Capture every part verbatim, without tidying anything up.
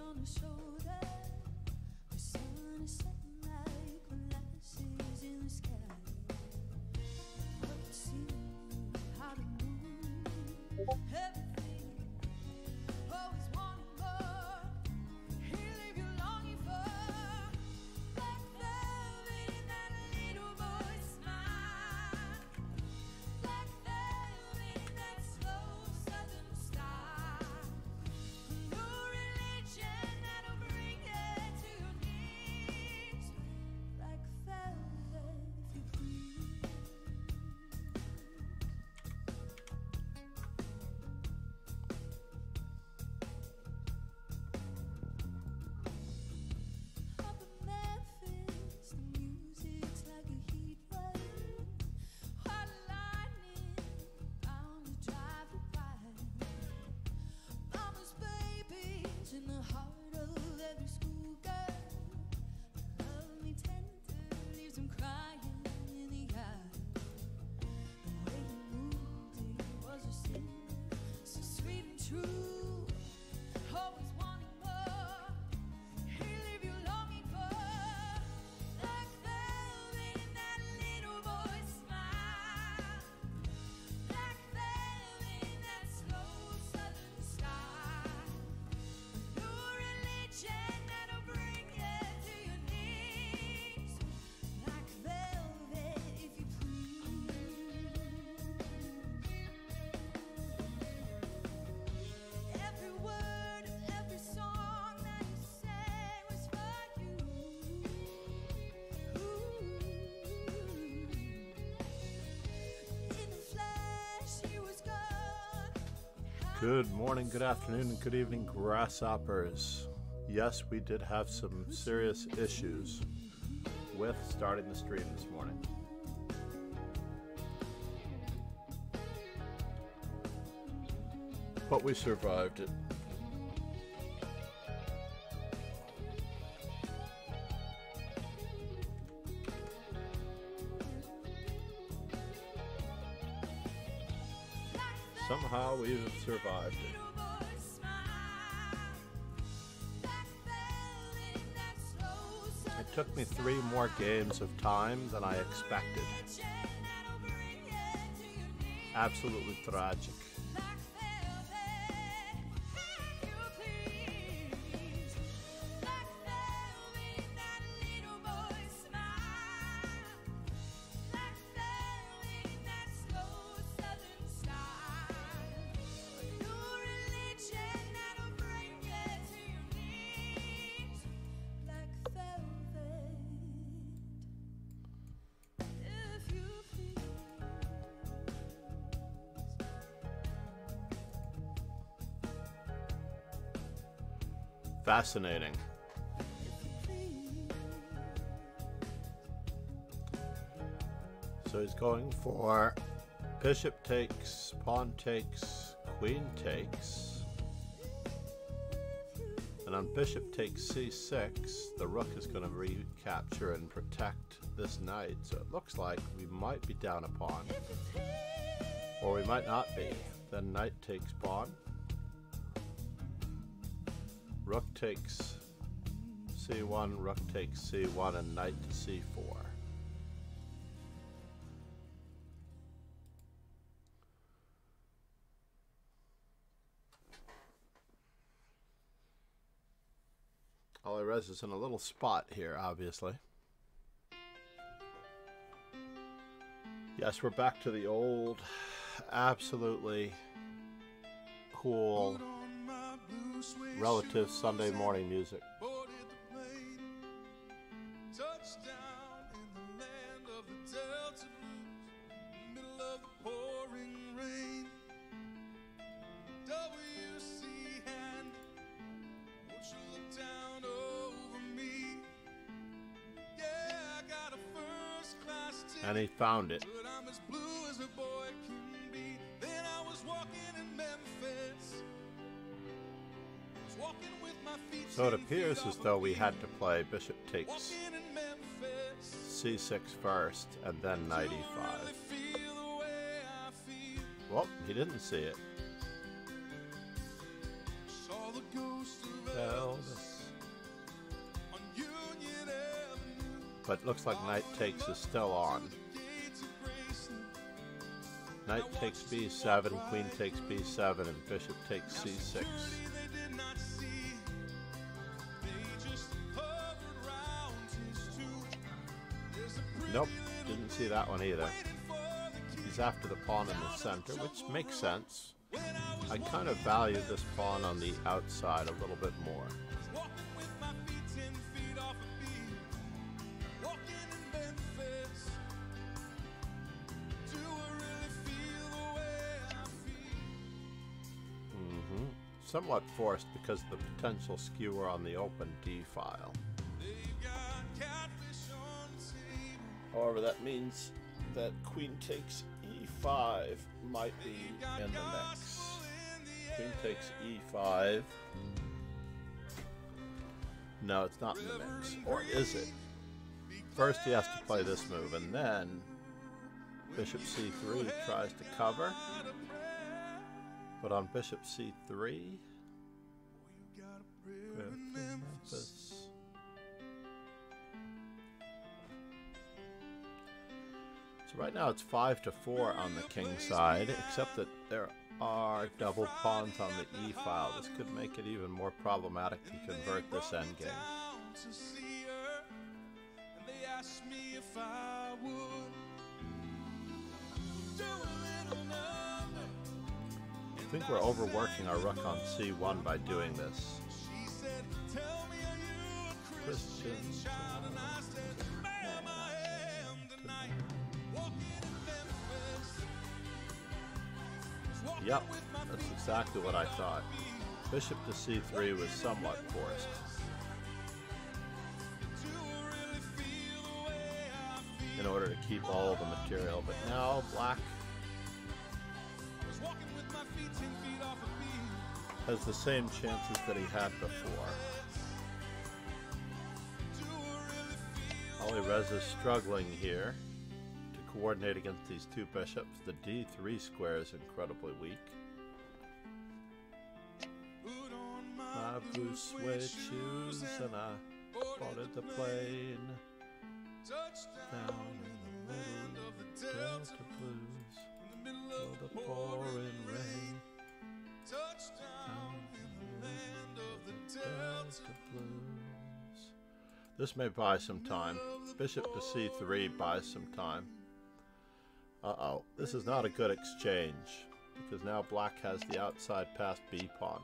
Good morning, good afternoon, and good evening, grasshoppers. Yes, we did have some serious issues with starting the stream this morning. But we survived it. Somehow we've survived it. It took me three more games of time than I expected. Absolutely tragic. Fascinating. So he's going for bishop takes, pawn takes, queen takes. And on bishop takes c six, the rook is going to recapture and protect this knight. So it looks like we might be down a pawn. Or we might not be. Then knight takes pawn. Rook takes c one, rook takes c one, and knight to c four. Alirez is in a little spot here, obviously. Yes, we're back to the old, absolutely cool relative Sunday morning music. And he found it. So it appears as though we had to play bishop takes c six first and then knight e five. Well, he didn't see it. Elvis. But looks like knight takes is still on. Knight takes b seven, queen takes b seven, and bishop takes c six. Nope, didn't see that one either. He's after the pawn in the center, which makes sense. I kind of value this pawn on the outside a little bit more. Mm-hmm. Somewhat forced because of the potential skewer on the open D file. However, that means that queen takes e five might be in the mix. Queen takes e five. No, it's not in the mix. Or is it? First he has to play this move, and then bishop c three tries to cover. But on bishop c three, Memphis. So right now it's five to four on the king side, except that there are double pawns on the e file. This could make it even more problematic to convert this endgame. I think we're overworking our rook on c one by doing this. Christian. Yep, that's exactly what I thought. Bishop to c three was somewhat forced. In order to keep all the material, but now black has the same chances that he had before. Alireza is struggling here to coordinate against these two bishops. The d three square is incredibly weak. My blue suede shoes and I spotted the plane down in the middle of the Delta Blues, for the pouring rain. Down in the land of the Delta Blues. This may buy some time. Bishop to c three buys some time. Uh-oh, this is not a good exchange, because now black has the outside passed b pawn.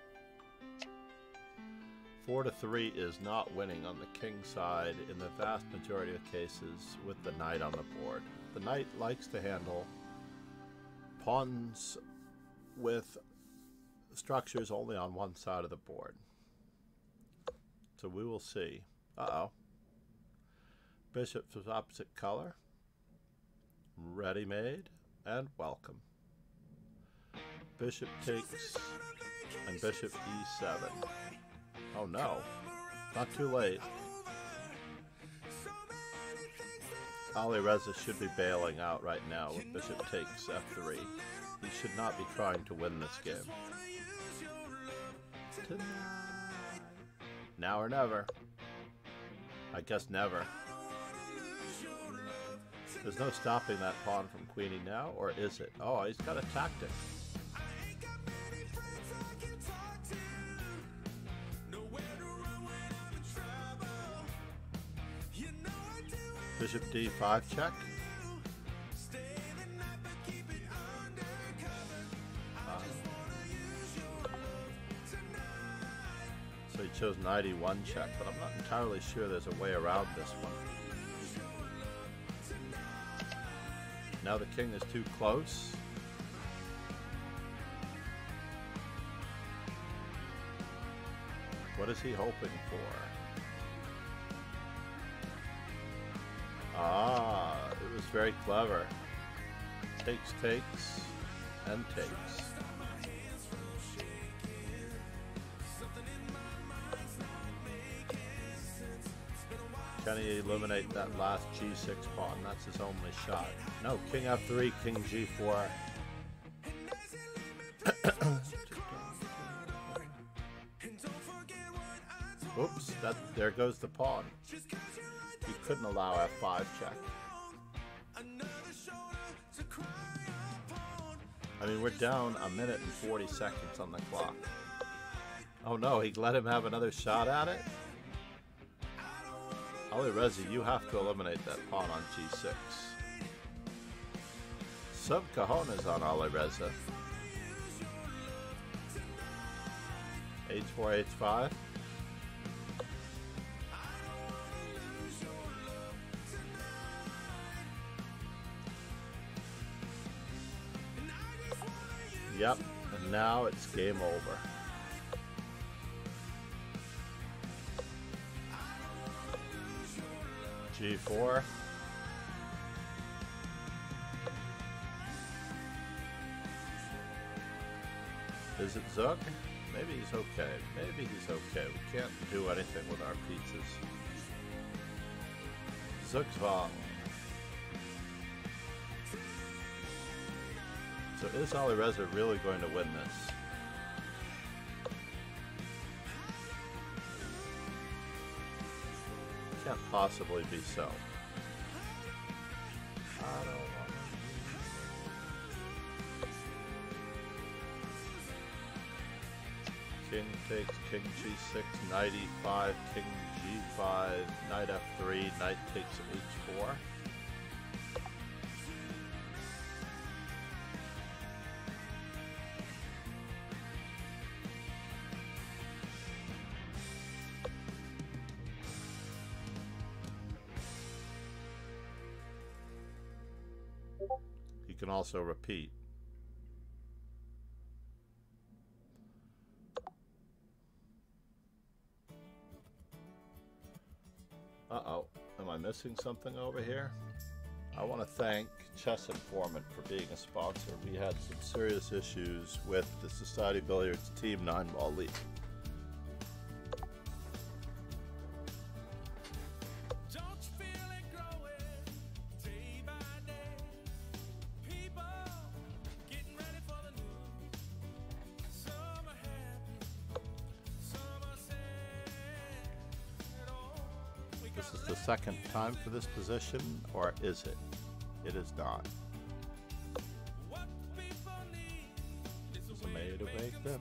four to three is not winning on the king side in the vast majority of cases with the knight on the board. The knight likes to handle pawns with structures only on one side of the board. So we will see. Uh-oh. Bishops of opposite color. Ready-made and welcome. Bishop takes and bishop e seven. Oh no, not too late. Alireza should be bailing out right now with bishop takes f three. He should not be trying to win this game. Tonight. Now or never. I guess never. There's no stopping that pawn from queenie now, or is it? Oh, he's got a tactic. Bishop d five check. Uh, so he chose knight e one check, but I'm not entirely sure there's a way around this one. Now the king is too close. What is he hoping for? Ah, it was very clever. Takes, takes, and takes. Can he eliminate that last g six pawn? That's his only shot. No, king f three, king g four. Oops, that, there goes the pawn. He couldn't allow F five check. I mean, we're down a minute and forty seconds on the clock. Oh no, he let him have another shot at it? Alireza, you have to eliminate that pawn on G six. Some cojones on Alireza. H four, H five. Yep, and now it's game over. G four. Is it Zug? Maybe he's okay. Maybe he's okay. We can't do anything with our pizzas. Zugzwang. So is Alireza really going to win this? Can't possibly be so. I don't want to. King takes King G six, Knight E five, King G five, Knight F three, Knight takes H four. Can also repeat. Uh-oh, am I missing something over here? I want to thank Chess Informant for being a sponsor. We had some serious issues with the Society Billiards Team nine ball League. This is the second time for this position, or is it? It is not. This is a maid awake them.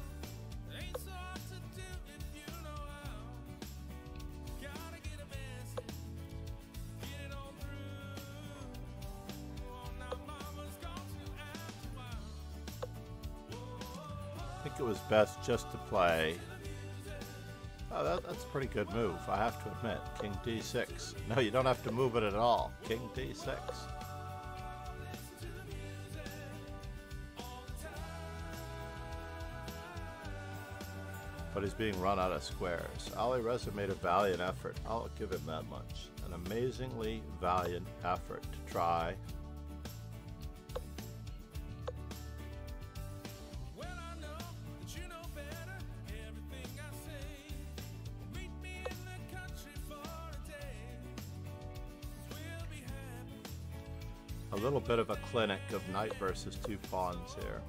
I think it was best just to play. Oh, that, that's a pretty good move, I have to admit. King D six. No, you don't have to move it at all. King D six. But he's being run out of squares. Alireza made a valiant effort. I'll give him that much. An amazingly valiant effort to try. A little bit of a clinic of knight versus two pawns here.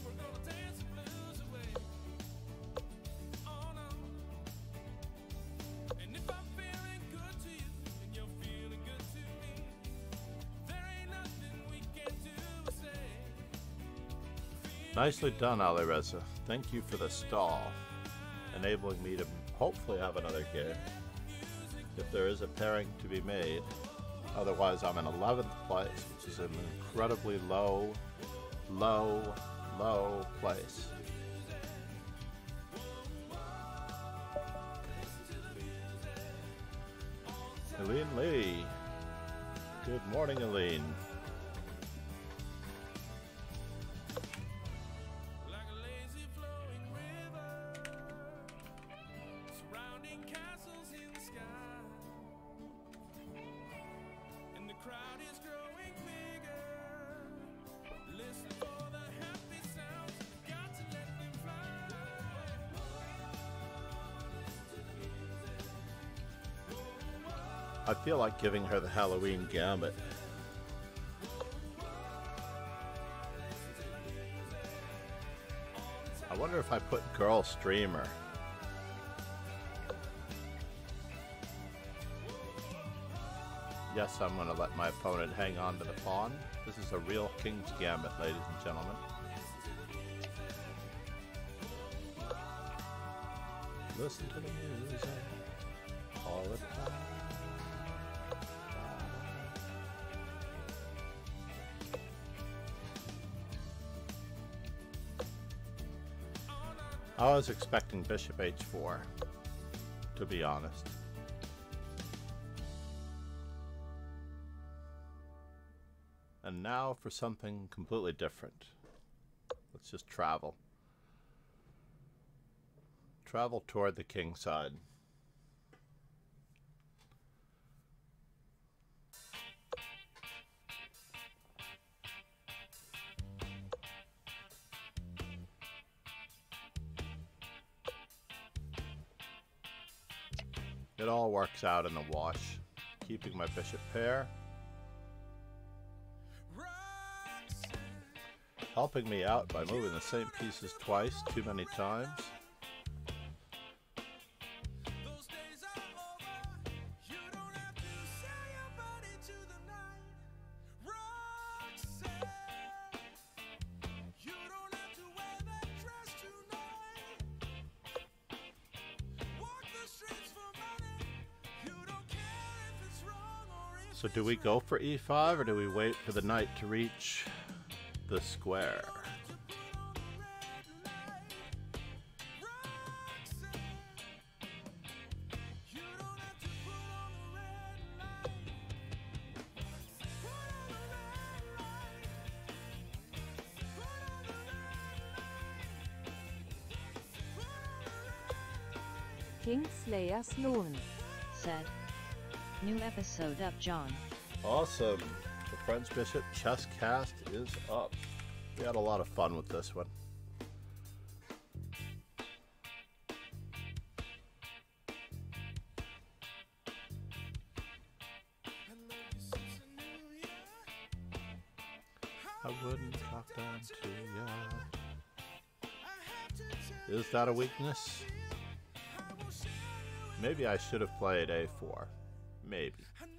Nicely done, Alireza. Thank you for the stall, enabling me to hopefully have another game if there is a pairing to be made. Otherwise, I'm in eleventh place, which is an incredibly low, low, low place. Eileen Lee. Good morning, Eileen. I feel like giving her the Halloween gambit. I wonder if I put girl streamer. Yes, I'm going to let my opponent hang on to the pawn. This is a real King's Gambit, ladies and gentlemen. Listen to the music all the time. I was expecting bishop h four, to be honest. And now for something completely different. Let's just travel. Travel toward the king side. It all works out in the wash, keeping my bishop pair, helping me out by moving the same pieces twice, too many times. So do we go for e five or do we wait for the knight to reach the square? Kingslayer Sloan said, "New episode up, John." Awesome. The French Bishop chess cast is up. We had a lot of fun with this one. I wouldn't talk down to ya. Is that a weakness? Maybe I should have played a four. Maybe.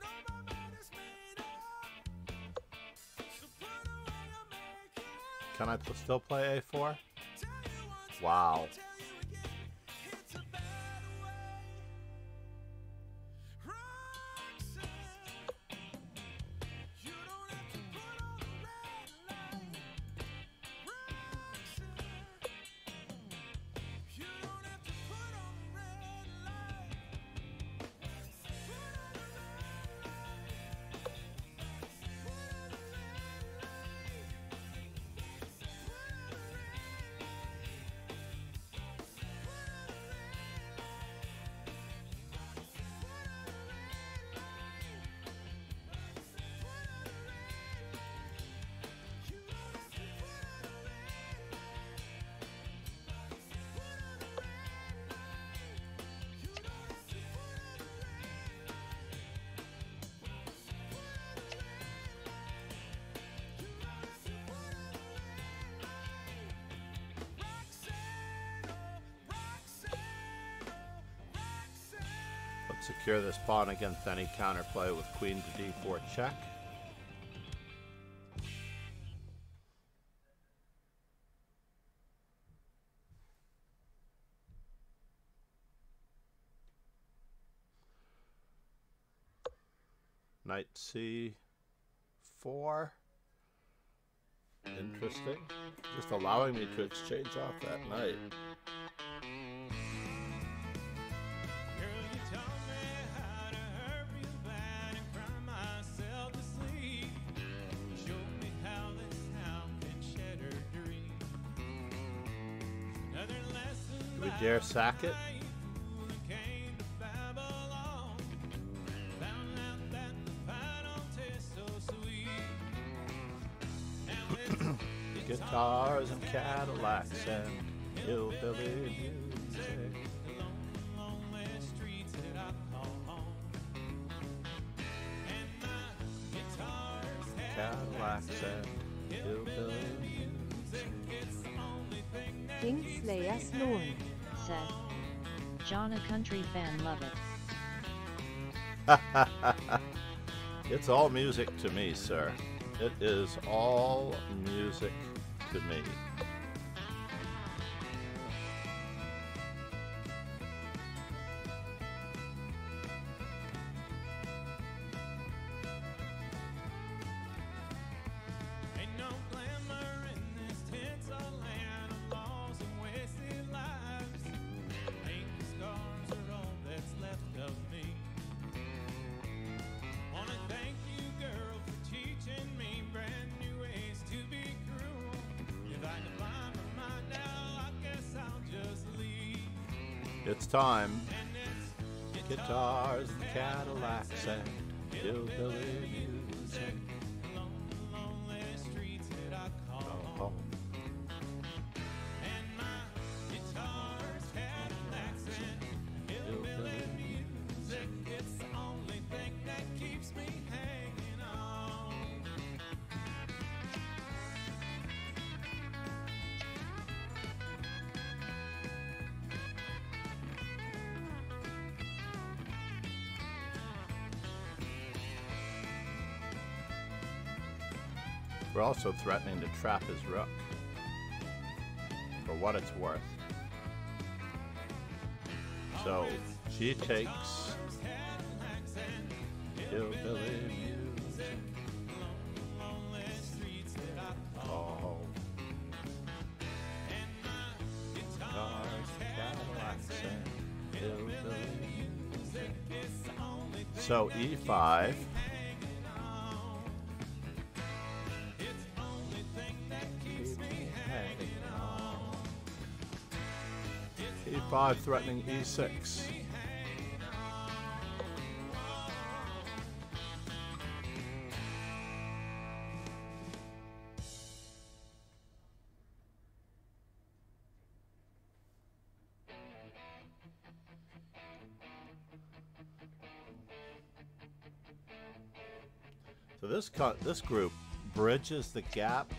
Can I still play a four? Wow. Secure this pawn against any counterplay with queen to d four check. Knight c four. Interesting. Just allowing me to exchange off that knight. Do we dare sack it? Guitars and Cadillacs and hillbilly music. Cadillacs and hillbilly music. Kingslayer Sloan said, "John, a country fan, love it." It's all music to me, sir. It is all music to me. It's time. Guitars and Cadillacs and hillbilly music. Go home. Hillbilly music. It's the only thing that keeps me hanging on. We're also threatening to trap his rook, for what it's worth. So, she takes hillbilly music. Oh, guitars, Cadillacs, and hillbilly music. So, E five. E five threatening E six. So this cut, this group bridges the gap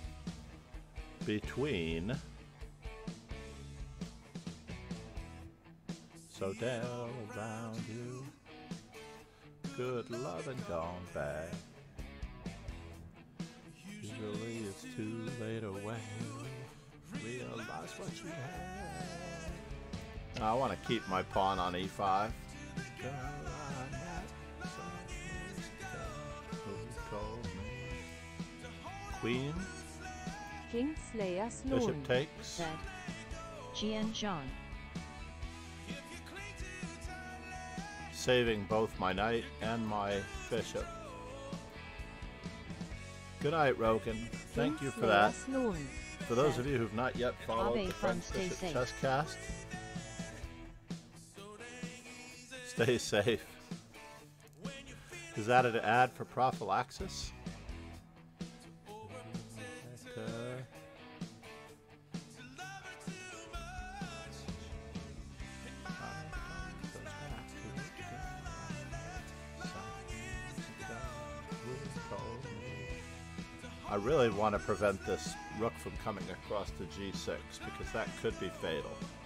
between So down around you, good loving gone bad. Usually it's too late when you realize what you had. I want to keep my pawn on E five. Queen. King Slayer Bishop takes. Said G and John. Saving both my knight and my bishop. Good night, Rogan. Thank you for that. For those of you who've not yet followed the French Bishop Chess Cast, stay safe. Is that an ad for prophylaxis? I really want to prevent this rook from coming across to G six because that could be fatal.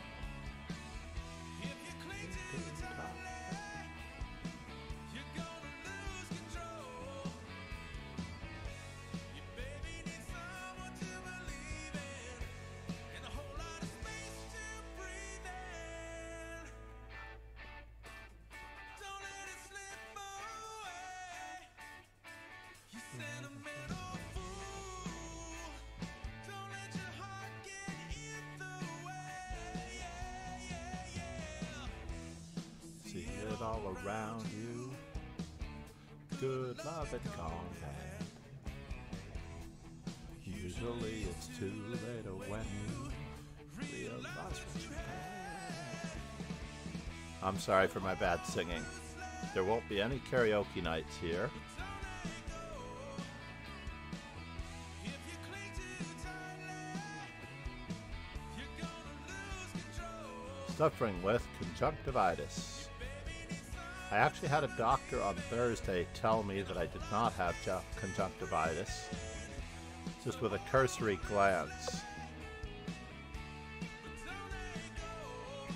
All around you, good love and gone bad. Usually it's too late when you realize what you had. I'm sorry for my bad singing. There won't be any karaoke nights here. Suffering with conjunctivitis. I actually had a doctor on Thursday tell me that I did not have conjunctivitis, just with a cursory glance.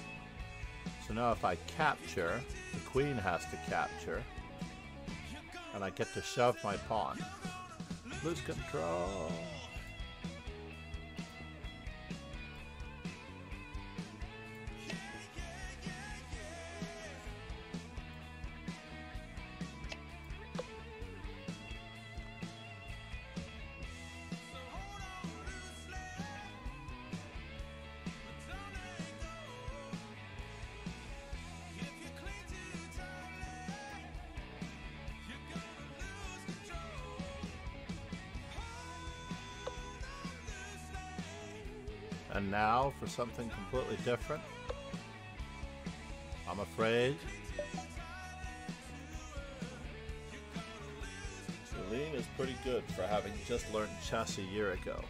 So now if I capture, the queen has to capture, and And I get to shove my pawn. Lose control. And now for something completely different. I'm afraid. Celine is pretty good for having just learned chess a year ago.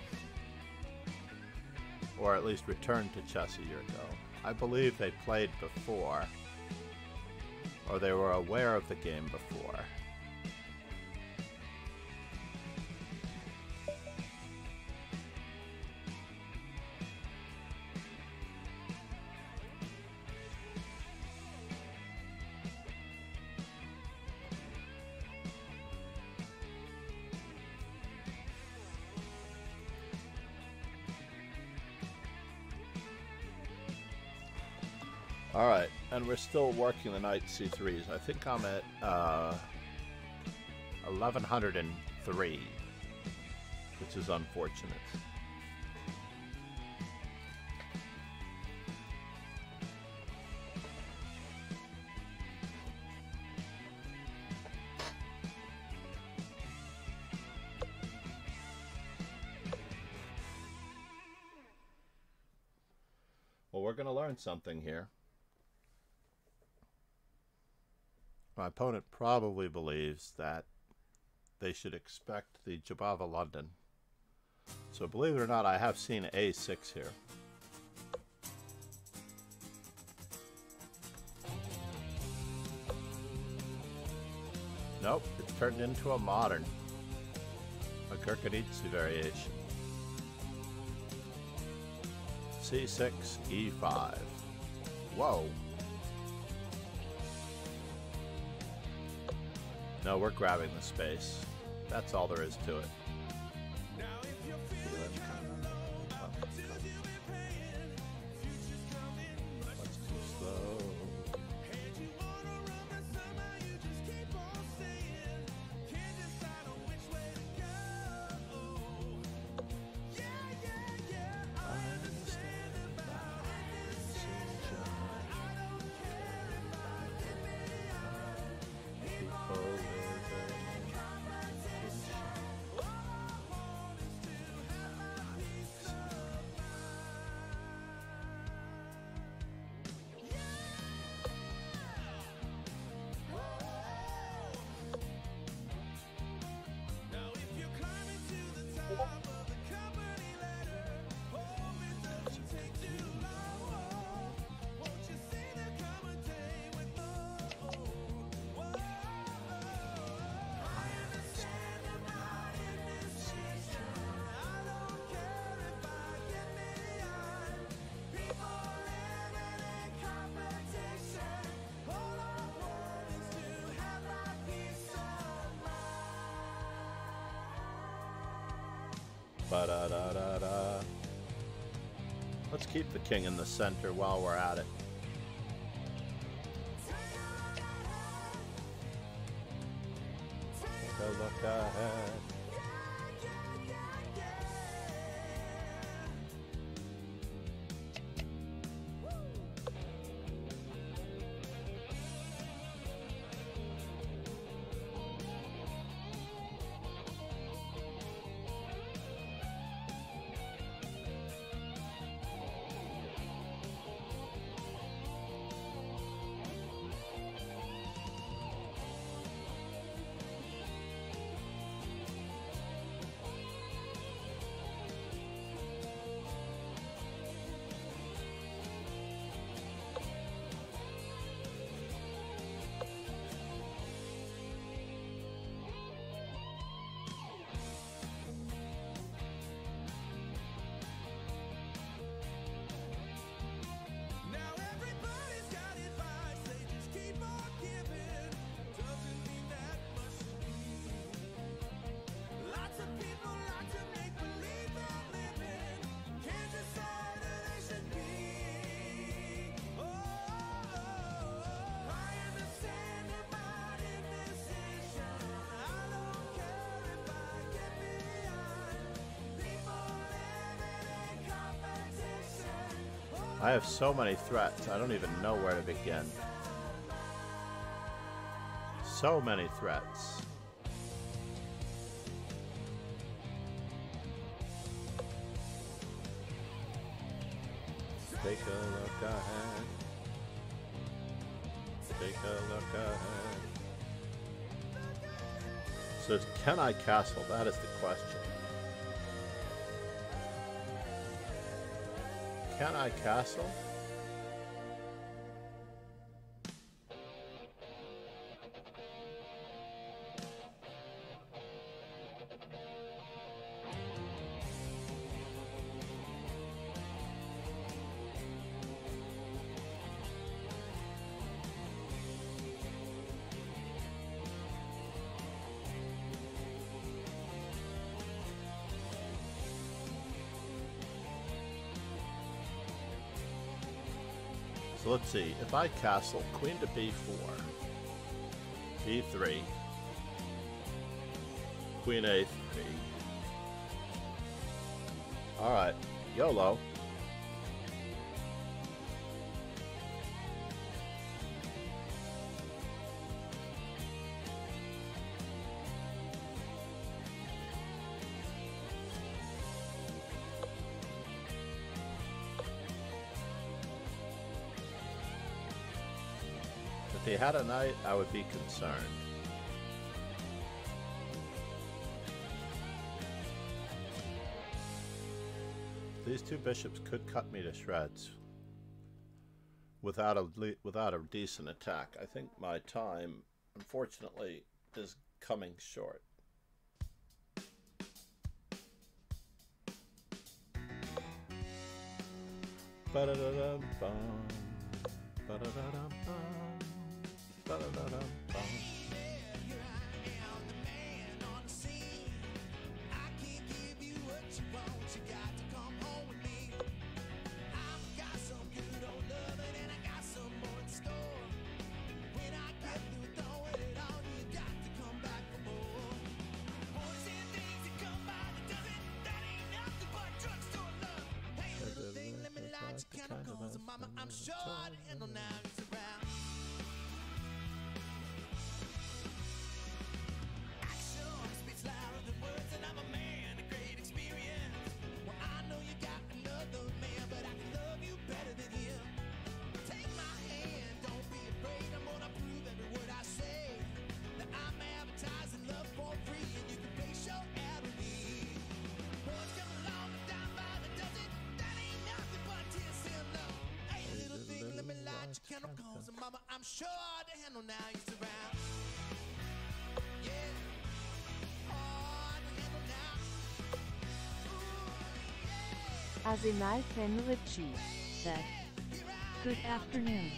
Or at least returned to chess a year ago. I believe they played before. Or they were aware of the game before. Alright, and we're still working the knight c threes. I think I'm at uh, eleven oh three, which is unfortunate. Well, we're going to learn something here. My opponent probably believes that they should expect the Jabava London. So believe it or not, I have seen a six here. Nope, it's turned into a modern. A Gurkhanidze variation. c six, e five. Whoa. No, we're grabbing the space. That's all there is to it. That's too slow. Ba-da-da-da-da. Let's keep the king in the center while we're at it. Take a look ahead. I have so many threats, I don't even know where to begin. So many threats. Take a look ahead. Take a look ahead. So can I castle? That is the question. Can I castle? So let's see, if I castle queen to b four, b three, queen a three. Alright, YOLO. If he had a knight, I would be concerned. These two bishops could cut me to shreds without a without a decent attack. I think my time, unfortunately, is coming short. Ba-da-da-dum-bum. Ba-da-da-dum-bum. Ba-da-da-dum-bum. I'm sure I'd handle now he's around. Action speaks louder than words, and I'm a man of great experience. Well, I know you got another man, but I can love you better than him. Take my hand, don't be afraid. I'm gonna prove every word I say. That I'm advertising love for free, and you can place your ad with me. Boys come along and down by the dozen. That ain't nothing but tears and love. Let me light your candle, cause mama, I'm sure to handle now he's around. Yeah, hard to handle now. Ooh, yeah. Azinal Fenrici said, "Good afternoon.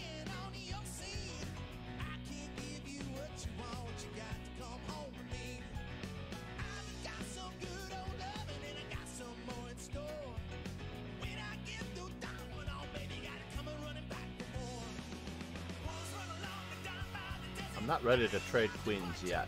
I'm not ready to trade queens yet.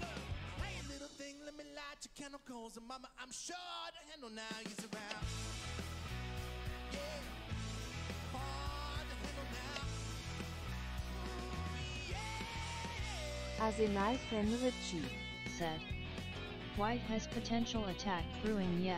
Azinal Fenrici said, "White has potential attack brewing yet."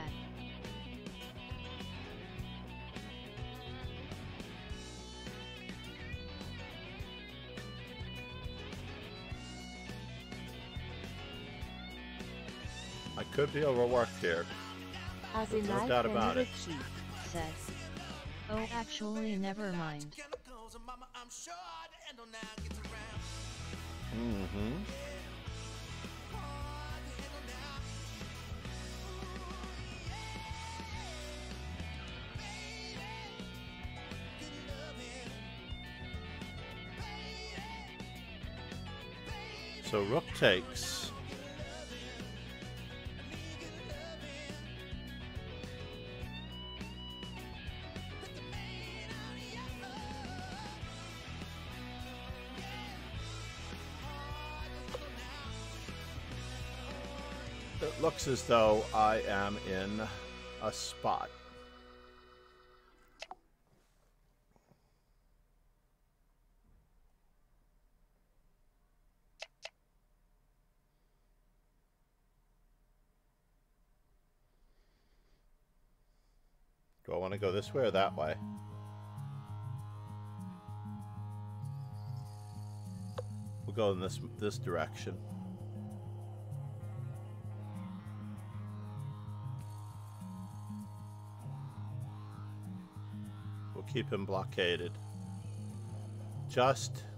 I could be overworked here. There's no doubt about it. Said, "Oh, actually, never mind." Mm-hmm. So rook takes. It looks as though I am in a spot. want to go this way or that way? We'll go in this this direction. We'll keep him blockaded. Just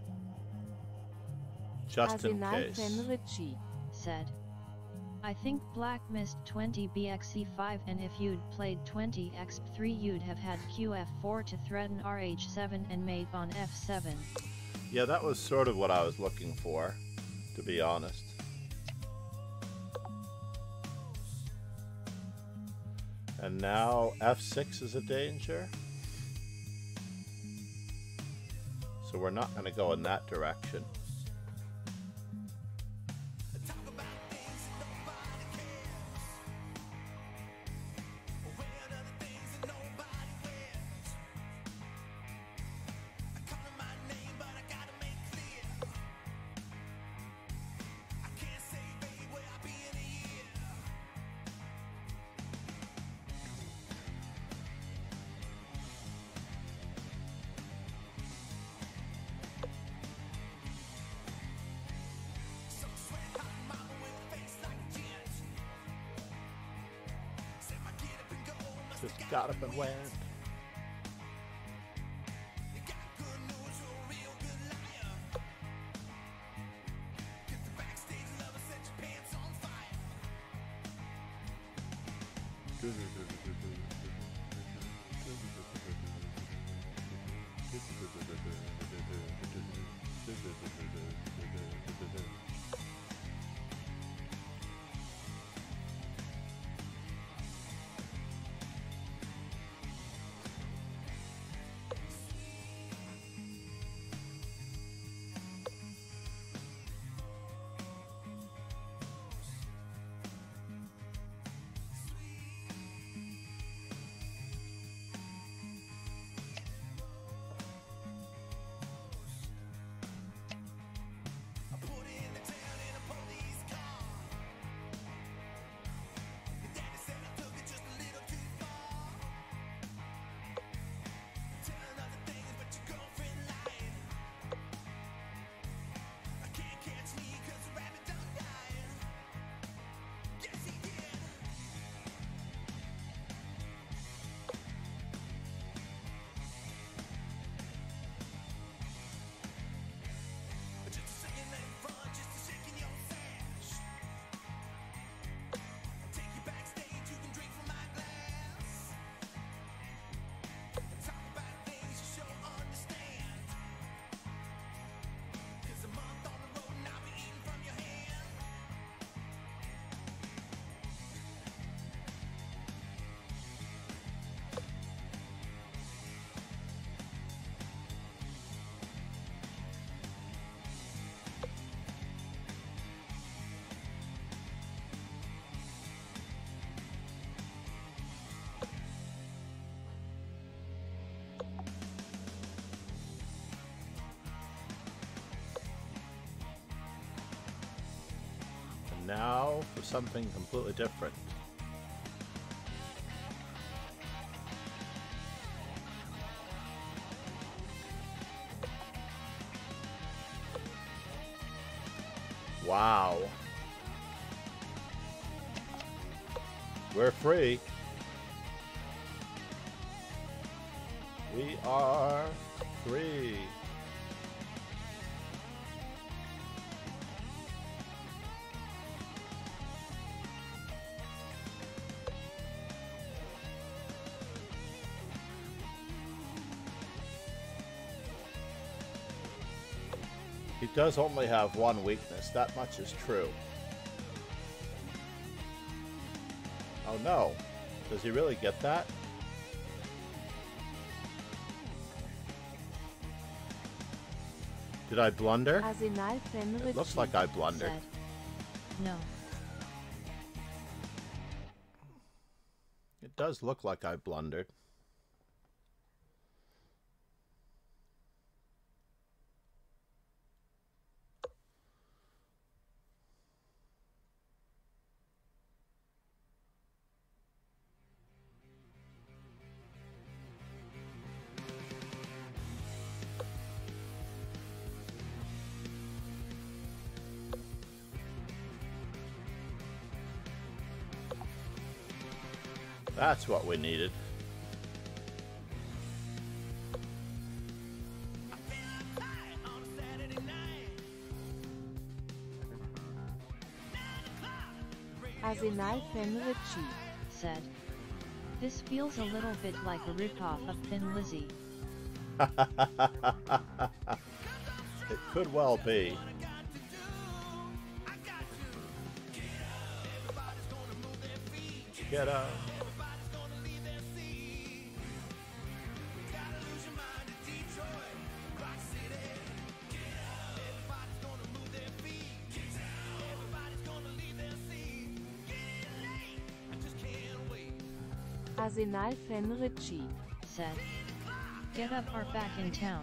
just in case. Said. I think black missed twenty b x e five, and if you'd played twenty x three you'd have had q f four to threaten r h seven and mate on f seven. Yeah, that was sort of what I was looking for, to be honest. And now f six is a danger. So we're not going to go in that direction. Just got up and went. Now for something completely different. Wow. We're free. We are free. He does only have one weakness, that much is true. Oh no, does he really get that? Did I blunder? It looks like I blundered. Said. No. It does look like I blundered. That's what we needed. Arsenal fan Richie said. This feels a little bit like a ripoff of Thin Lizzy. It could well be. Get up. Arsenal fan Richie said. Get Up are back in town.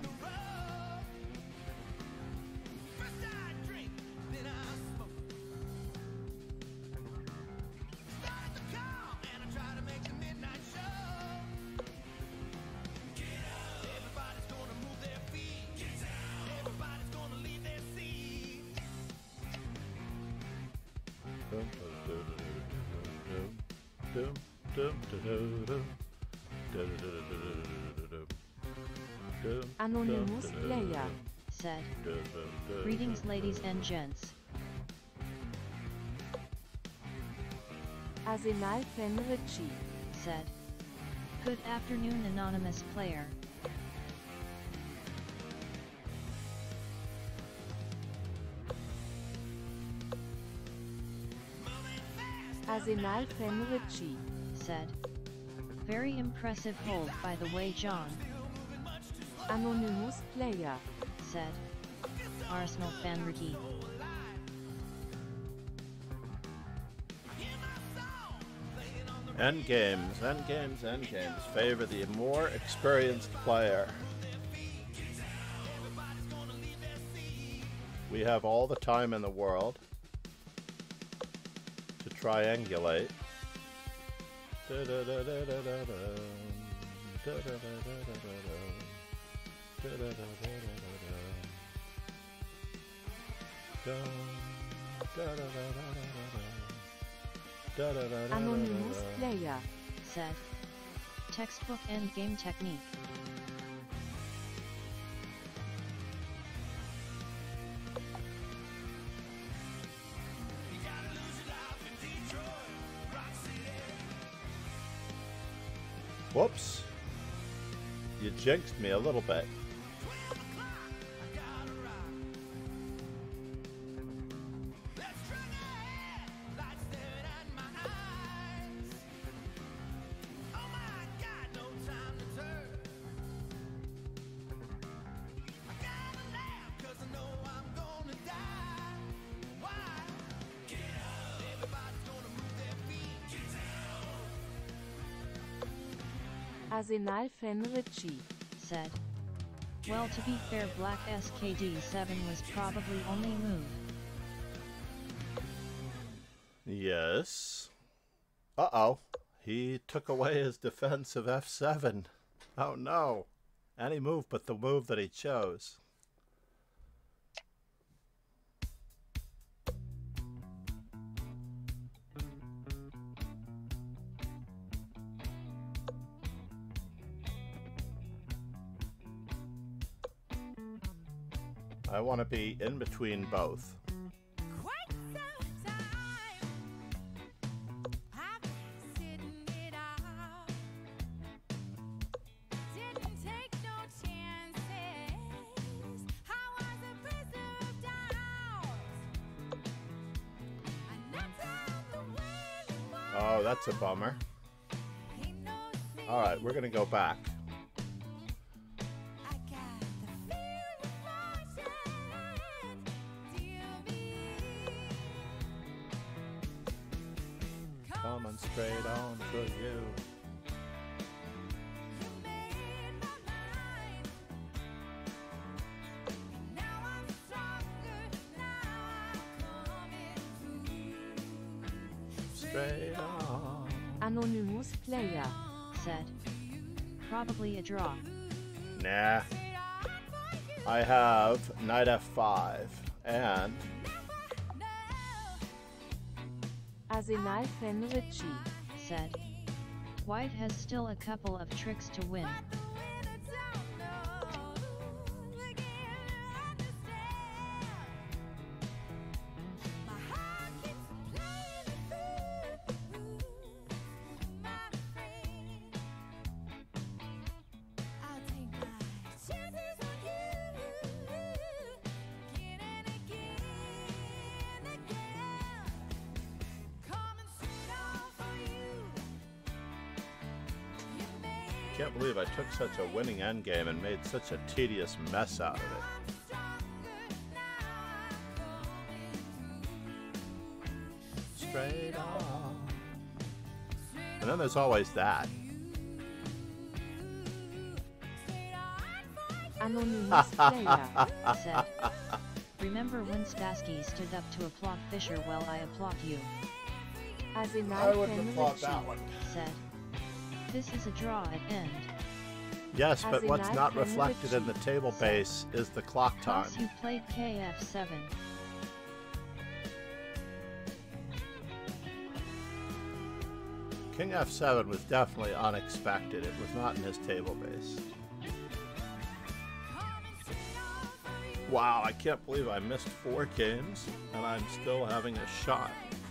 Anonymous player said. Greetings ladies and gents. Arsenal fan Richie said. Good afternoon anonymous player. Arsenal fan Richie said. Very impressive hold by the way John. Anonymous player said. Arsenal fan Ricky. End games, end games, end games. Favor the more experienced player. We have all the time in the world to triangulate. Anonymous player said. Textbook endgame technique. Whoops. You jinxed me a little bit. Arsenal fan Richie said. Well, to be fair, Black S K D seven was probably only move. Yes. Uh-oh. He took away his defense of F seven. Oh no. Any move but the move that he chose. I want to be in between both. Oh, that's a bummer. All right, we're going to go back. Coming straight on for you. Straight on. Anonymous player said. Probably a draw. Nah. I have knight F five and Arsenal fan Richie said. White has still a couple of tricks to win. Can't believe I took such a winning endgame and made such a tedious mess out of it. Straight on. And then there's always that. Anonymous player. Said. Remember when Stasky stood up to applaud Fisher? Well, I applaud you. As in I wouldn't applaud that one. Said. This is a draw at end. Yes, As but in what's I not can reflected in the achieve. table base is the clock time. Toss, you played K F seven. King F seven was definitely unexpected. It was not in his table base. Wow, I can't believe I missed four games and I'm still having a shot.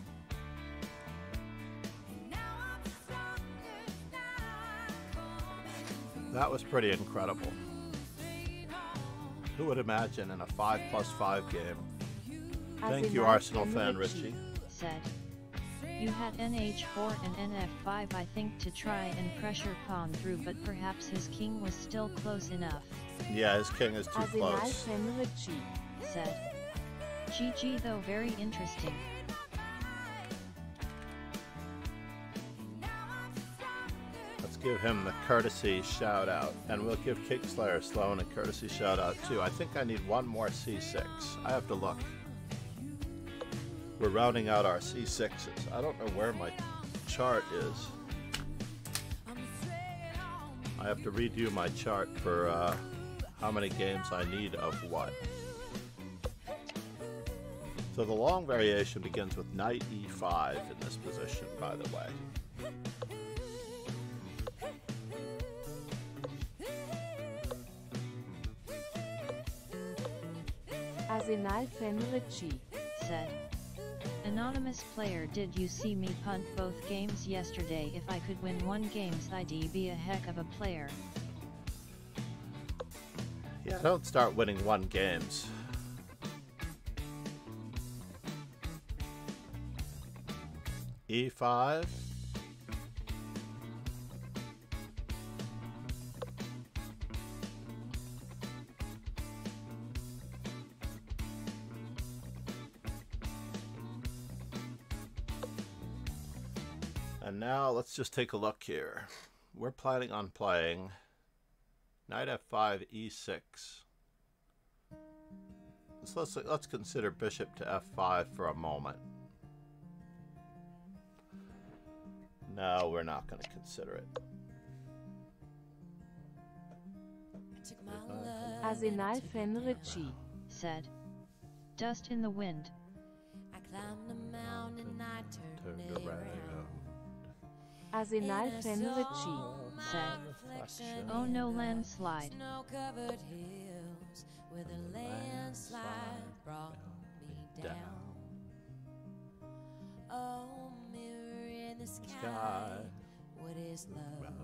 That was pretty incredible. Who would imagine in a five plus five game? As Thank in you, I Arsenal can fan achieve. Richie. Said. You had N H four and N F five, I think, to try and pressure pawn through, but perhaps his king was still close enough. Yeah, his king is too As in I close. can achieve. Said. G G though, very interesting. Let's give him the courtesy shout out, and we'll give Kickslayer Sloan a courtesy shout out too. I think I need one more C six. I have to look. We're rounding out our C sixes. I don't know where my chart is. I have to redo my chart for uh, how many games I need of what. So the long variation begins with knight E five in this position, by the way. As in I can achieve. Said. Anonymous player, did you see me punt both games yesterday? If I could win one games, I'd be a heck of a player. Yeah, don't start winning one games. E five. And now let's just take a look here. We're planning on playing knight F five, E six. So let's, let's consider bishop to F five for a moment. No, we're not going to consider it. As in I can achieve. Said. Dust in the wind. I climbed a mountain, I turned it around. As in I can achieve. Said. Oh no, landslide. Snow-covered hills where the landslide brought me down. Oh, mirror in the sky, what is love?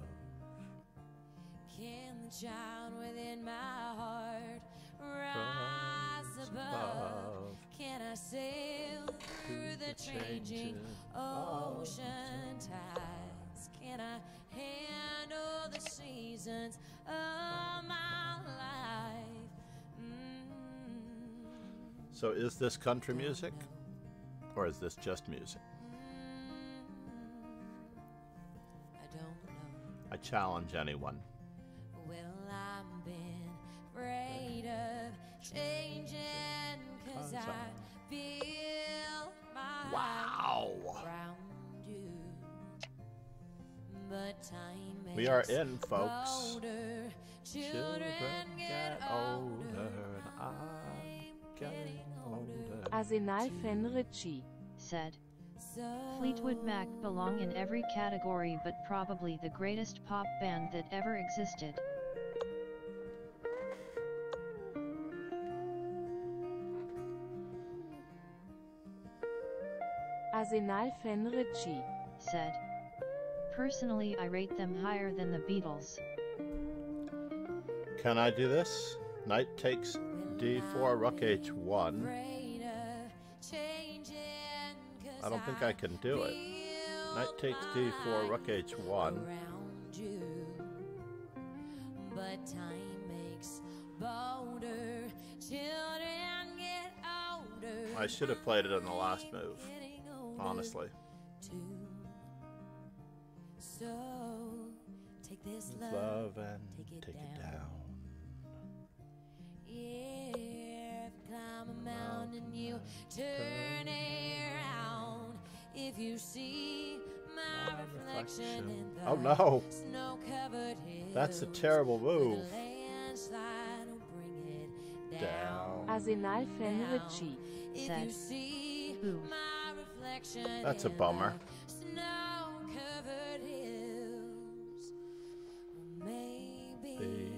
Can the child within my heart rise above? Can I sail through the changing ocean tides? Can I handle the seasons of my life? Mm. So is this country music? Or is this just music? I don't know. I challenge anyone. Well, I've been afraid of changing, cause I feel my Wow. life around you. But time makes We are in, folks. older. Children, Children get older, and I'm getting older. As in I can achieve. Said. Fleetwood Mac belong in every category, but probably the greatest pop band that ever existed. Arsenal Fenrici said. Personally, I rate them higher than the Beatles. Can I do this? Knight takes d four, rook h one. I don't think I can do it. Knight takes d four, rook h one. But time makes bolder, children get older. I should have played it on the last move, honestly. So take this Love, love, and take it take down. it down. Yeah, if you climb a mountain, you turn around. If you see my reflection in the Oh no! snow-covered hills, That's a terrible move. with a landslide will bring it Down. down. Arsenal Fenrici If said. you see Oof. my reflection That's a in bummer. the snow-covered hills, maybe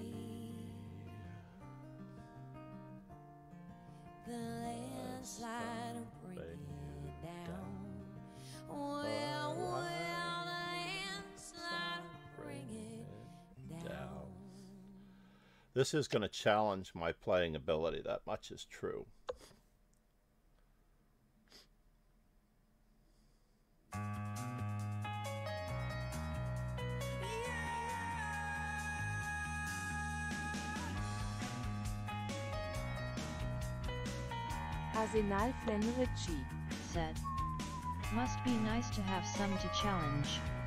the landslide will bring it down. Well, well, the landslide will bring it down. This is going to challenge my playing ability, that much is true. Arsenal Fenrici said. Must be nice to have some to challenge.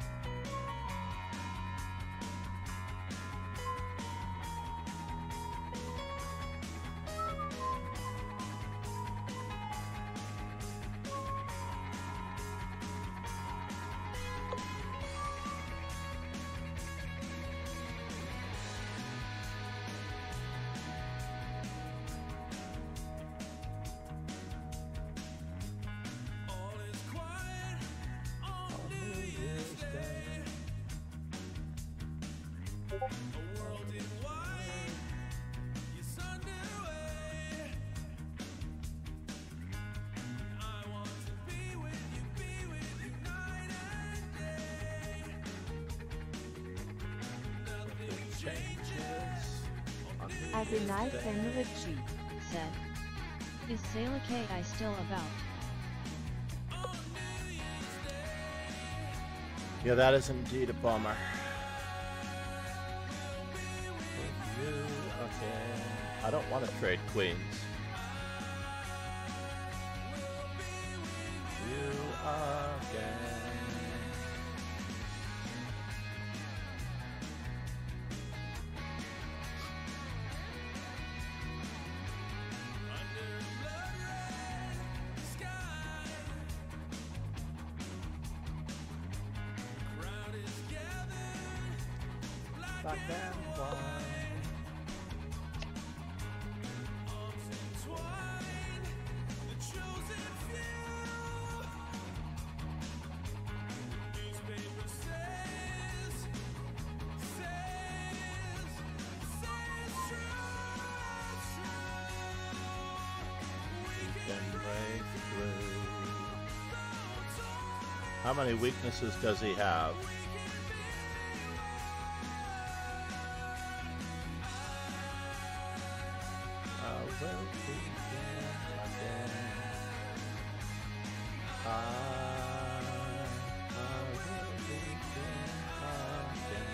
All is quiet on New Year's Day. A world in white, yes underway. I want to be with you, be with you night and day. Nothing changes on New Arsenal Year's Day. Fenrici Said. Is Sailor K I still about? On New Year's Day. Yeah, that is indeed a bummer. With you again. I don't want to trade queens. You again. Under blood red sky, crowd is gathered, black and white, arms entwined, the chosen few. Newspaper says, says, says true, true. We Can can break through. How many weaknesses does he have? I will begin again. I, I will begin again.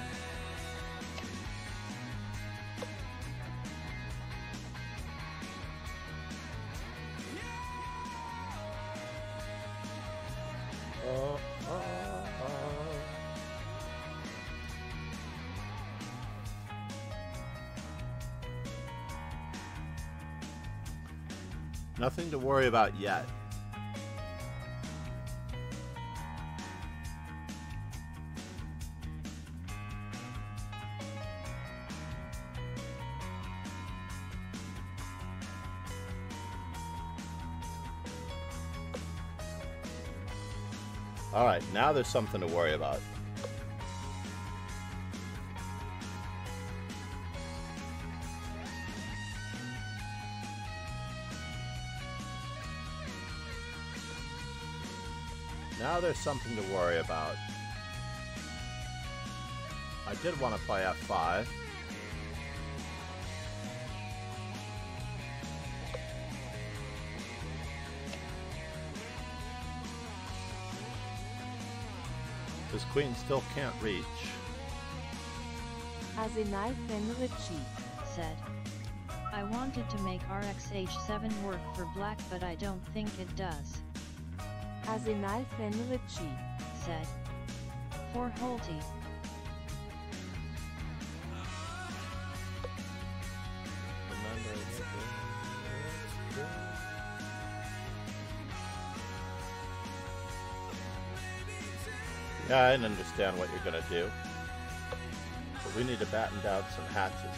Oh, oh, oh. Nothing to worry about yet. Alright, now there's something to worry about. Now there's something to worry about. I did want to play F five. This queen still can't reach. Arsenal Fenrici said. I wanted to make R X H seven work for black, but I don't think it does. Arsenal Fenrici said. For Holty. Yeah, I understand what you're gonna do, but we need to batten down some hatches.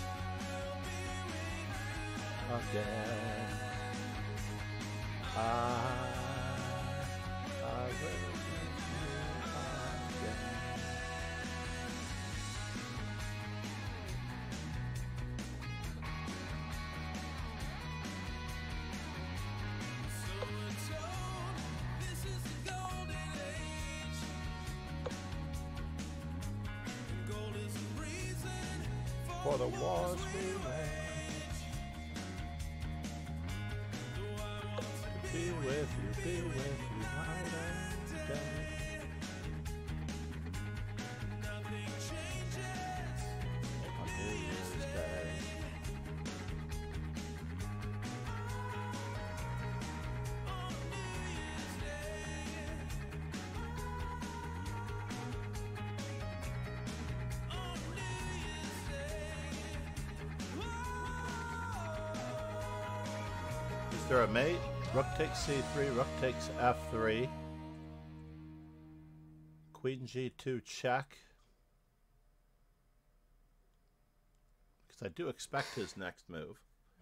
Again, I, I will again. For the wars we wage, to be with you, be with you night and day. Nothing changes on New Year's Day. Is there a mate? Rook takes c three, rook takes f three. Queen g two check. Because I do expect his next move.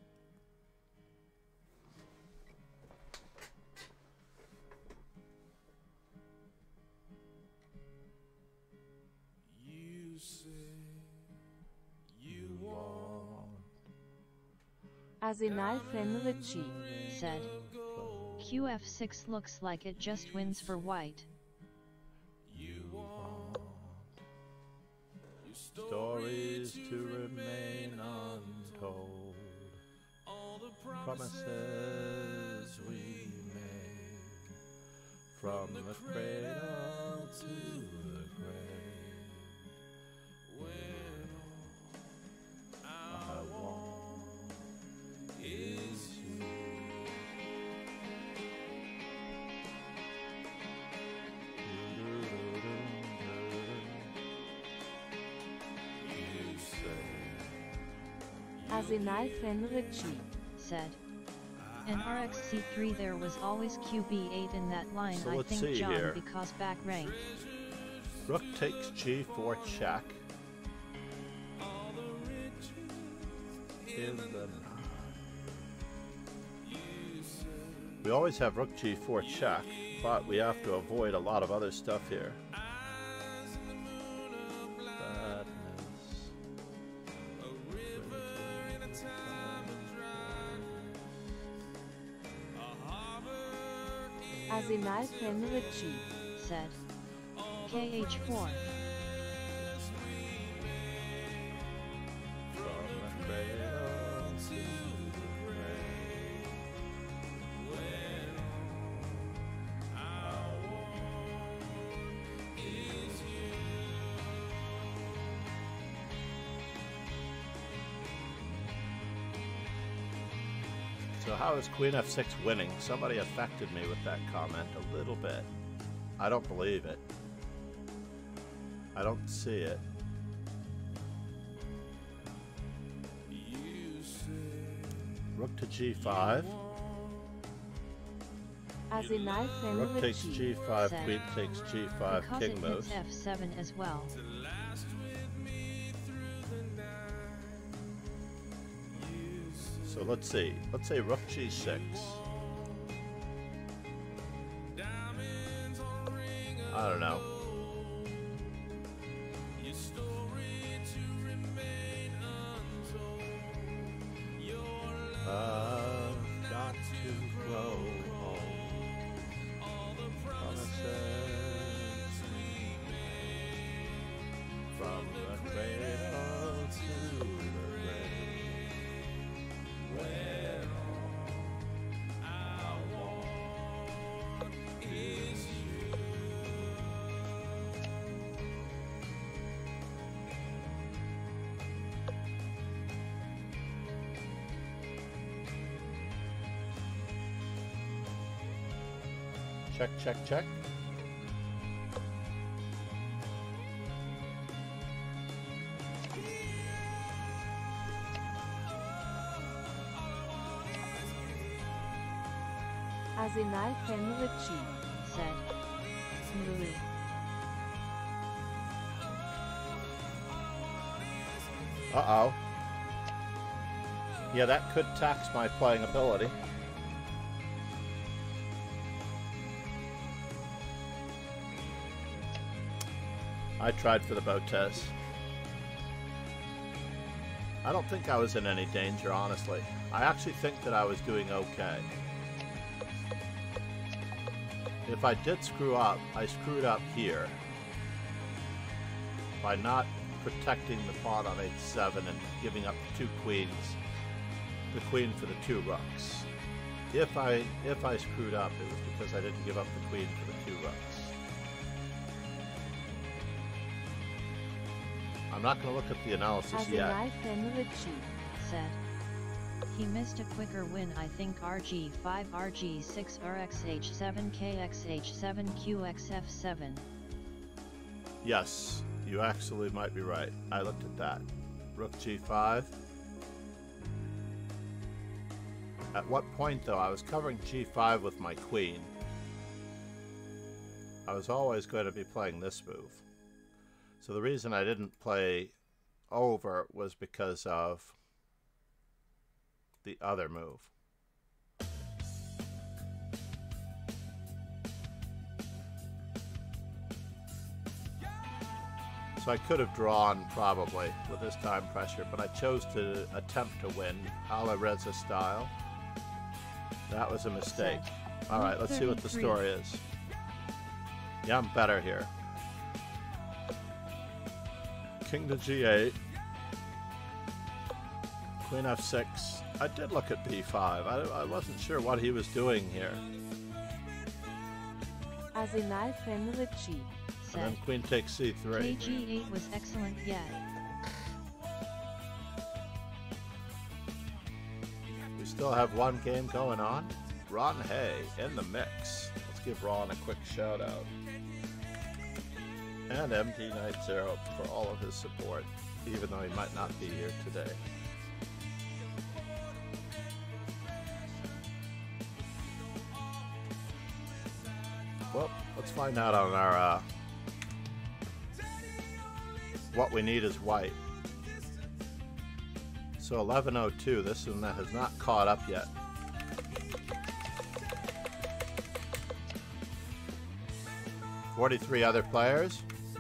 You say you want Arsenal Fenrici said. Q f six looks like it just wins for white. you want your Stories to remain untold. all the Promises we made from the cradle to the grave. when I want is you. You say Arsenal Fenrici Said. In R X C three there was always Q B eight in that line. So I let's think see John here. because back rank. Rook takes g four check. In the night. We always have rook g four check, but we have to avoid a lot of other stuff here. Arsenal Fenrici Said. K H four. So how is Queen f six winning? Somebody affected me with that comment a little bit. I don't believe it. I don't see it. Rook to g five. Arsenal Rook takes Fenrici g five, Set. queen takes g five, Because king it moves. hits f seven as well. So let's see. Let's say rook g six. I don't know. I've got to go home. Promises we made from the cradle to the grave. When all I want is you. Check, check, check. Arsenal Fenrici. said. Smoothly. Uh-oh. Yeah, that could tax my playing ability. I tried for the Botes. I don't think I was in any danger, honestly. I actually think that I was doing okay. If I did screw up, I screwed up here by not protecting the pawn on h seven and giving up the two queens, the queen for the two rooks. If I if I screwed up, it was because I didn't give up the queen for the two rooks. I'm not going to look at the analysis yet. Arsenal Fenrici. said. He missed a quicker win. I think R G five, R G six, R X H seven, K X H seven, Q X F seven. Yes, you actually might be right. I looked at that. Rook G five. At what point, though, I was covering G five with my queen. I was always going to be playing this move. So the reason I didn't play over was because of the other move. So I could have drawn probably with this time pressure, but I chose to attempt to win a la Reza style. That was a mistake. All right, let's see what the story is. Yeah, I'm better here. King to G eight. Queen F six. I did look at B five. I, I wasn't sure what he was doing here. Arsenal Fenrici. And then Queen takes C three. K G eight was excellent yet. We still have one game going on. Ron Hay in the mix. Let's give Ron a quick shout out. And M D Knight Zero for all of his support, even though he might not be here today. Well, let's find out on our, uh, what we need is white. So eleven oh two, this one that has not caught up yet. forty-three other players.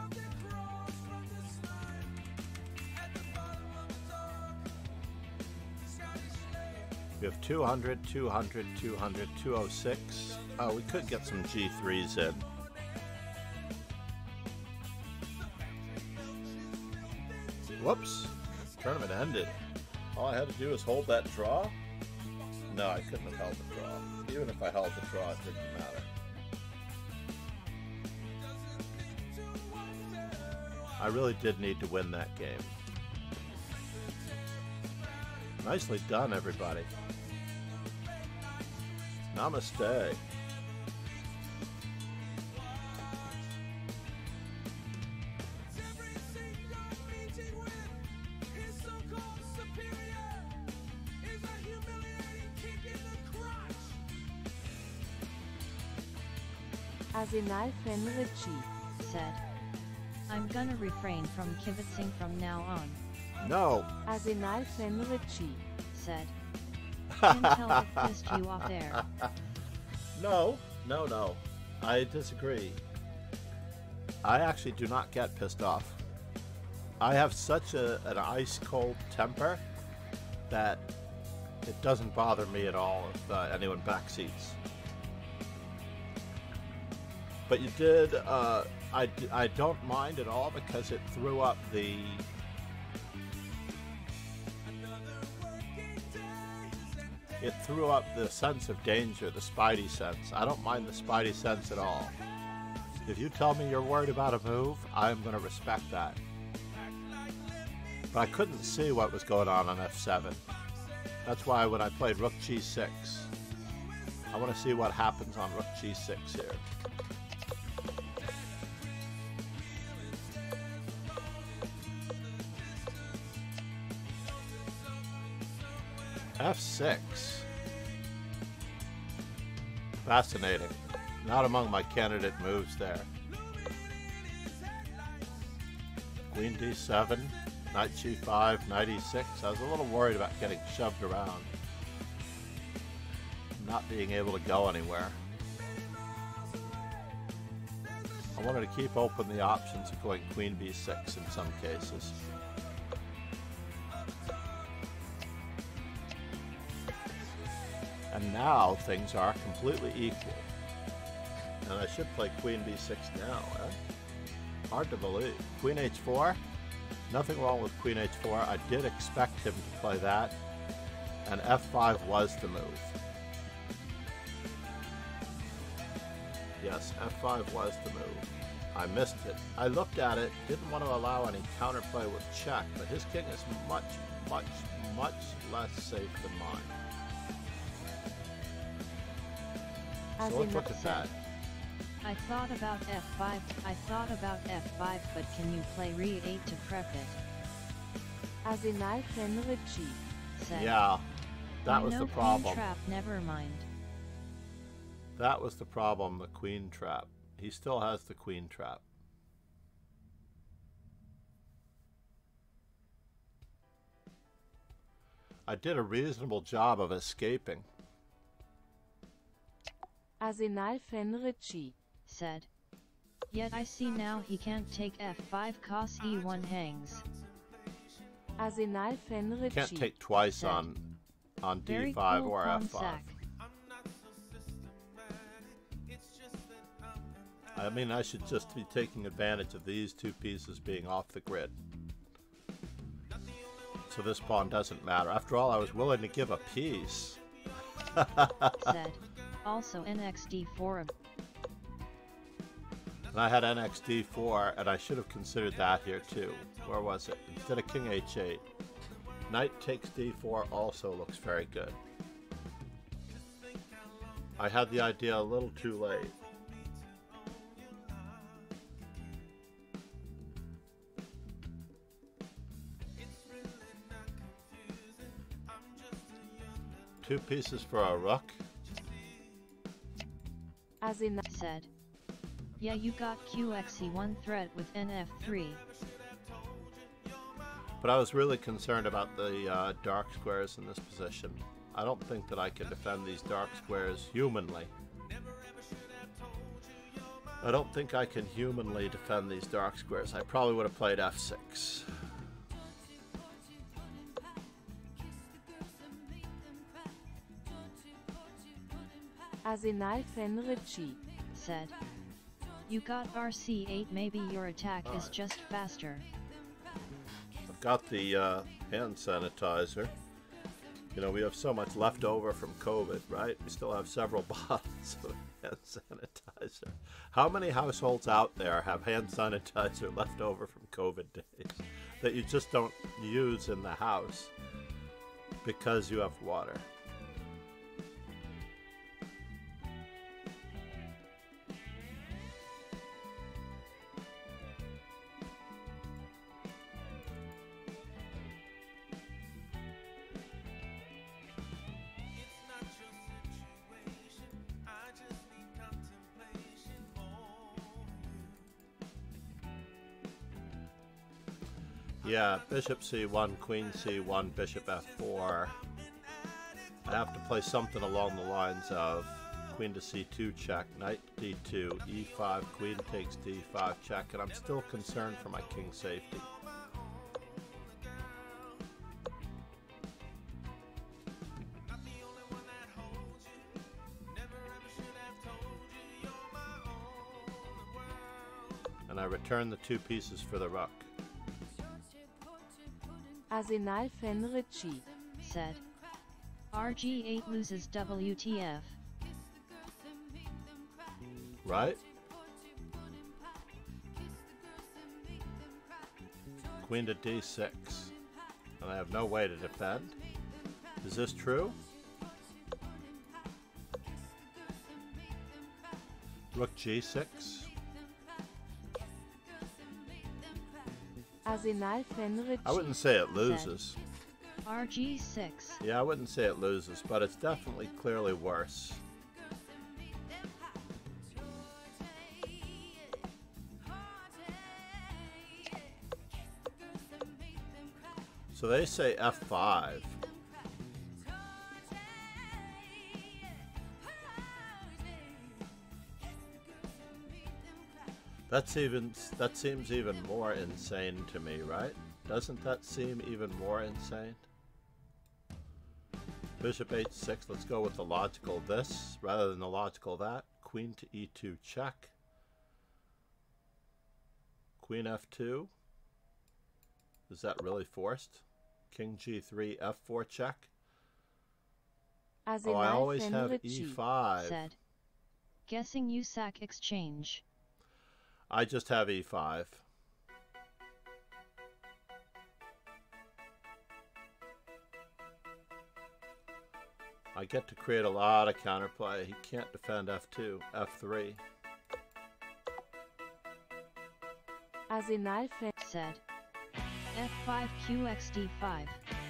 We have two hundred, two hundred, two hundred, two oh six. Oh, we could get some G threes in. Whoops. Tournament ended. All I had to do was hold that draw? No, I couldn't have held the draw. Even if I held the draw, it didn't matter. I really did need to win that game. Nicely done, everybody. Namaste. Arsenal Fenrici. said. I'm gonna refrain from kibitzing from now on. No. Arsenal Fenrici. said. Intel it pissed you off there. No, no, no. I disagree. I actually do not get pissed off. I have such a, an ice-cold temper that it doesn't bother me at all if uh, anyone backseats. But you did, uh, I, I don't mind at all because it threw up the it threw up the sense of danger, the spidey sense. I don't mind the spidey sense at all. If you tell me you're worried about a move, I'm going to respect that. But I couldn't see what was going on on F seven. That's why when I played Rook G six, I want to see what happens on Rook G six here. F six. Fascinating. Not among my candidate moves there. Queen D seven, Knight G five, Knight E six. I was a little worried about getting shoved around. Not being able to go anywhere. I wanted to keep open the options of going Queen B six in some cases. And now things are completely equal. And I should play Queen B six now, eh? Hard to believe. Queen H four? Nothing wrong with Queen H four. I did expect him to play that. And F five was the move. Yes, F five was the move. I missed it. I looked at it, didn't want to allow any counterplay with check, but his king is much, much, much less safe than mine. So let's look at that. I thought about F five, I thought about F five, but can you play Re eight to prep it? Arsenal Fenrici. Said. Yeah, that you was know the problem. Queen trap, never mind. That was the problem, the queen trap. He still has the queen trap. I did a reasonable job of escaping. Arsenal Fenrici. Said. Yet I see now he can't take F five cos E one hangs. Arsenal Fenrici. Can't take twice Said. on on Very D five cool or pawn F five. sack. I mean, I should just be taking advantage of these two pieces being off the grid. So this pawn doesn't matter. After all, I was willing to give a piece. Said. Also N X D four. And I had N X D four, and I should have considered that here too. Where was it? Instead of King H eight. Knight takes D four also looks very good. I had the idea a little too late. Two pieces for a rook. Arsenal. Said. Yeah, you got Q X E one threat with N F three. But I was really concerned about the uh, dark squares in this position. I don't think that I can defend these dark squares humanly. I don't think I can humanly defend these dark squares. I probably would have played F six. Arsenal Fenrici. Said. You got R C eight, maybe your attack All is right. just faster. I've got the uh, hand sanitizer. You know, we have so much left over from COVID, right? We still have several bottles of hand sanitizer. How many households out there have hand sanitizer left over from COVID days that you just don't use in the house because you have water? Yeah, bishop C one, queen C one, bishop F four. I have to play something along the lines of queen to c two check, knight d two, e five, queen takes d five check, and I'm still concerned for my king's safety. And I return the two pieces for the rook. Arsenal Fenrir G. Said. R G eight loses W T F. Right? Queen to d six. And I have no way to defend. Is this true? Rook g six. Arsenal Fenrir G. I wouldn't say it loses. R G six. Yeah, I wouldn't say it loses, but it's definitely clearly worse. So they say f five. That's even, that seems even more insane to me, right? Doesn't that seem even more insane? Bishop h six, let's go with the logical this rather than the logical that. Queen to e two check. Queen f two. Is that really forced? King g three, f four check. Arsenal Oh, I always have Fenrir e G. five. Said. Guessing you sack exchange. I just have e five. I get to create a lot of counterplay. He can't defend f two, f three. Arsenal Fenrir. Said. F five Q X D five.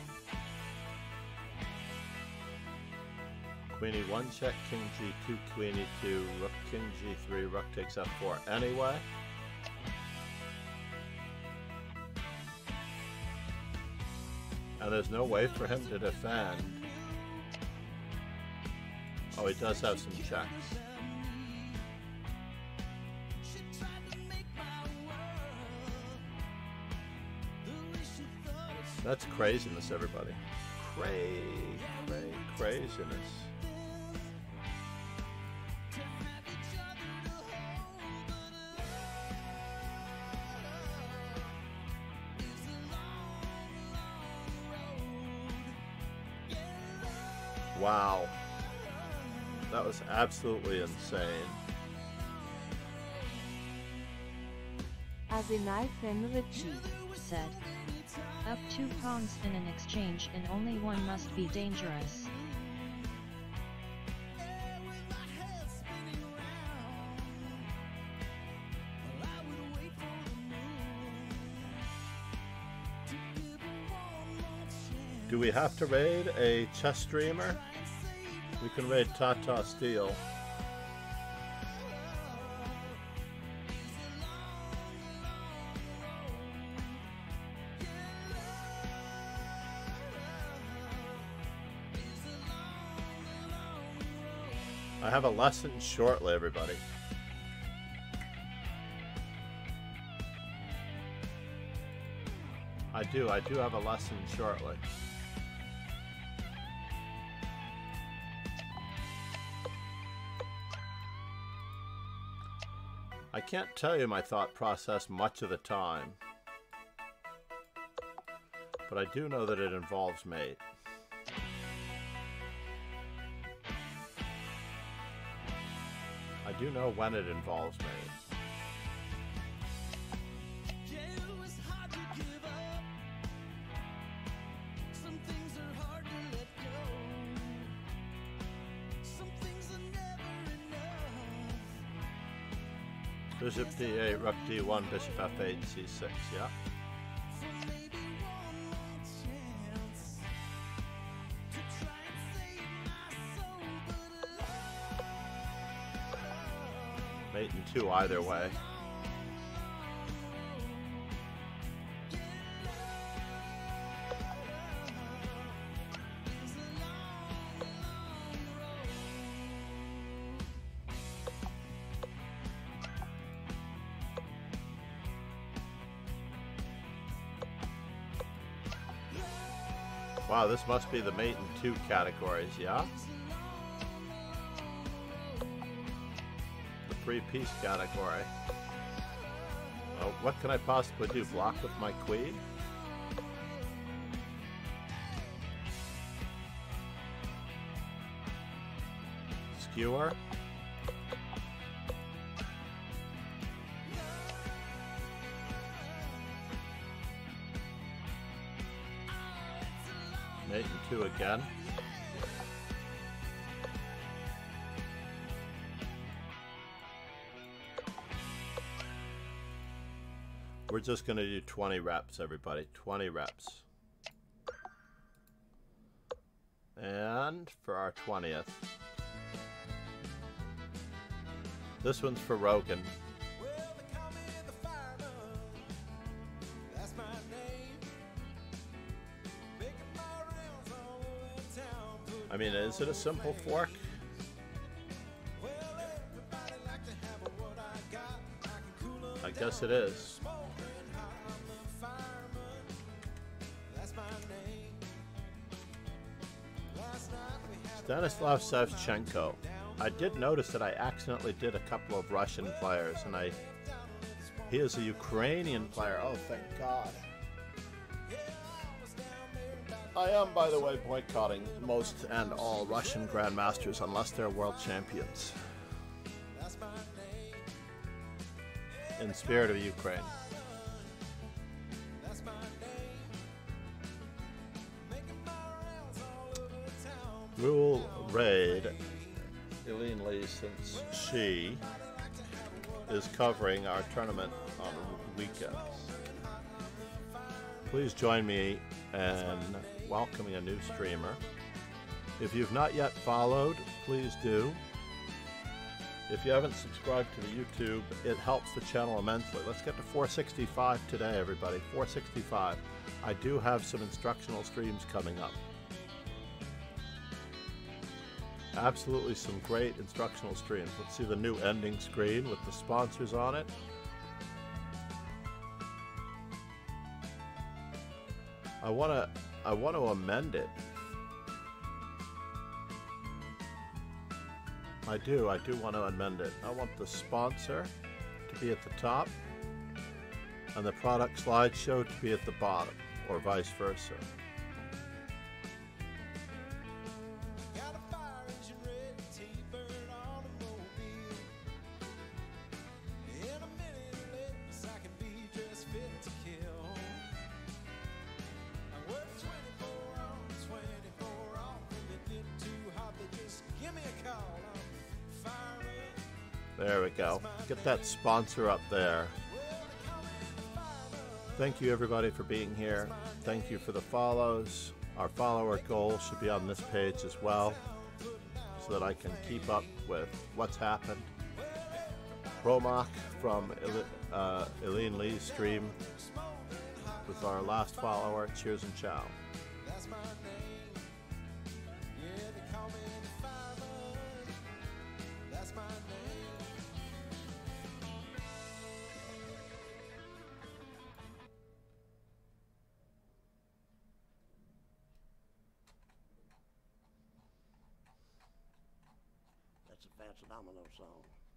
Queen e one check, king g two, queen e two, rook king g three, rook takes f four anyway. And there's no way for him to defend. Oh, he does have some checks. That's craziness, everybody. Cray, cray, craziness. Wow. That was absolutely insane. Arsenal Fenrir G. Said. Up two pawns in an exchange and only one must be dangerous. Do we have to raid a chess streamer? We can raid Tata Steel. I have a lesson shortly, everybody. I do, I do have a lesson shortly. I can't tell you my thought process much of the time, but I do know that it involves mate. I do know when it involves mate. Bishop d eight, rook d one, bishop f eight, c six, yeah. Mate and two either way. Wow, this must be the mate and two categories, yeah? The three-piece category. Oh, what can I possibly do? Block with my queen? Skewer? Mate and two again. We're just going to do twenty reps, everybody. twenty reps. And for our twentieth, this one's for Rogan. I mean, is it a simple fork? I guess it is. Stanislav Savchenko. I did notice that I accidentally did a couple of Russian players, and I he is a Ukrainian player. Oh, thank God. I am, by the way, boycotting most and all Russian grandmasters unless they're world champions. In spirit of Ukraine. Rule raid Eileen Lee, since she is covering our tournament on weekends. Please join me in welcoming a new streamer. If you've not yet followed, please do. If you haven't subscribed to the YouTube, it helps the channel immensely. Let's get to four sixty-five today, everybody. four sixty-five. I do have some instructional streams coming up. Absolutely some great instructional streams. Let's see the new ending screen with the sponsors on it. I want to I want to amend it. I do, I do want to amend it. I want the sponsor to be at the top and the product slideshow to be at the bottom, or vice versa. There we go. Get that sponsor up there. Thank you, everybody, for being here. Thank you for the follows. Our follower goal should be on this page as well, so that I can keep up with what's happened. Romak from uh, Eileen Lee's stream was our last follower. Cheers and ciao. That's a fancy domino song.